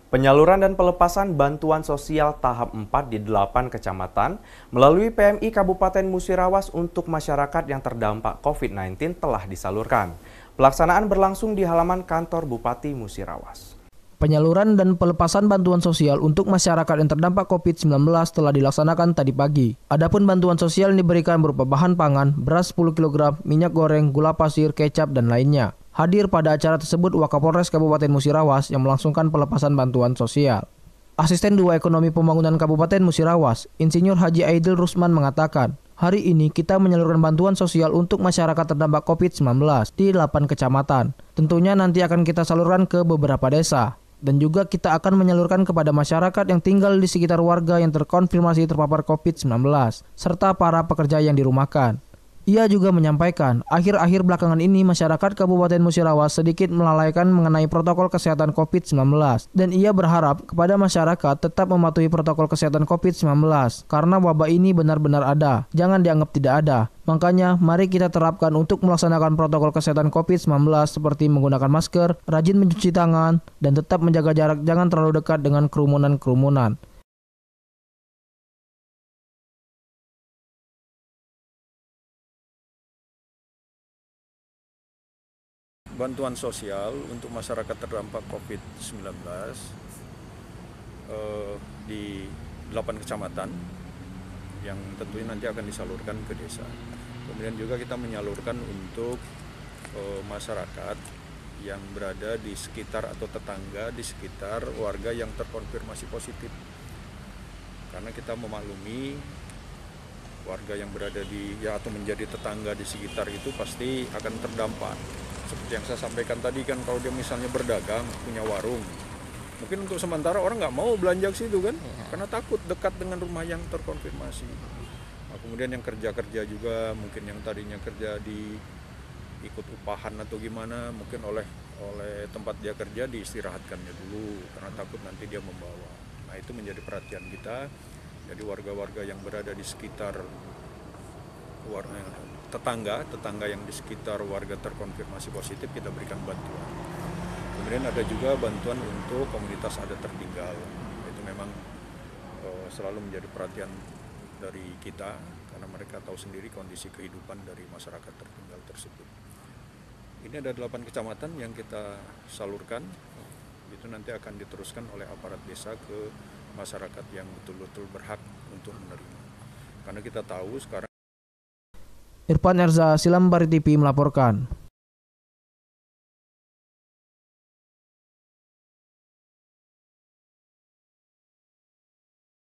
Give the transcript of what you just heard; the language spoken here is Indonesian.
Penyaluran dan pelepasan bantuan sosial tahap 4 di 8 kecamatan melalui PMI Kabupaten Musirawas untuk masyarakat yang terdampak COVID-19 telah disalurkan. Pelaksanaan berlangsung di halaman kantor Bupati Musirawas. Penyaluran dan pelepasan bantuan sosial untuk masyarakat yang terdampak COVID-19 telah dilaksanakan tadi pagi. Adapun bantuan sosial yang diberikan berupa bahan pangan, beras 10 kg, minyak goreng, gula pasir, kecap, dan lainnya. Hadir pada acara tersebut Wakapolres Kabupaten Musirawas yang melangsungkan pelepasan bantuan sosial. Asisten 2 Ekonomi Pembangunan Kabupaten Musirawas, Insinyur Haji Aidil Rusman mengatakan, hari ini kita menyalurkan bantuan sosial untuk masyarakat terdampak COVID-19 di 8 kecamatan. Tentunya nanti akan kita salurkan ke beberapa desa. Dan juga kita akan menyalurkan kepada masyarakat yang tinggal di sekitar warga yang terkonfirmasi terpapar COVID-19, serta para pekerja yang dirumahkan. Ia juga menyampaikan, akhir-akhir belakangan ini masyarakat Kabupaten Musirawas sedikit melalaikan mengenai protokol kesehatan COVID-19. Dan ia berharap kepada masyarakat tetap mematuhi protokol kesehatan COVID-19, karena wabah ini benar-benar ada, jangan dianggap tidak ada. Makanya, mari kita terapkan untuk melaksanakan protokol kesehatan COVID-19 seperti menggunakan masker, rajin mencuci tangan, dan tetap menjaga jarak jangan terlalu dekat dengan kerumunan-kerumunan. Bantuan sosial untuk masyarakat terdampak COVID-19 di 8 kecamatan yang tentunya nanti akan disalurkan ke desa. Kemudian juga kita menyalurkan untuk masyarakat yang berada di sekitar atau tetangga di sekitar warga yang terkonfirmasi positif. Karena kita memaklumi warga yang berada di atau menjadi tetangga di sekitar itu pasti akan terdampak. Seperti yang saya sampaikan tadi kan, kalau dia misalnya berdagang, punya warung, mungkin untuk sementara orang nggak mau belanja ke situ kan, karena takut dekat dengan rumah yang terkonfirmasi. Nah, kemudian yang kerja-kerja juga, mungkin yang tadinya kerja di ikut upahan atau gimana, mungkin oleh tempat dia kerja diistirahatkannya dulu, karena takut nanti dia membawa. Nah, itu menjadi perhatian kita. Jadi warga-warga yang berada di sekitar tetangga yang di sekitar warga terkonfirmasi positif kita berikan bantuan. Kemudian ada juga bantuan untuk komunitas adat tertinggal. Itu memang selalu menjadi perhatian dari kita karena mereka tahu sendiri kondisi kehidupan dari masyarakat tertinggal tersebut. Ini ada 8 kecamatan yang kita salurkan. Itu nanti akan diteruskan oleh aparat desa ke masyarakat yang betul-betul berhak untuk menerima. Karena kita tahu sekarang Irfan Erza, Silambari TV melaporkan.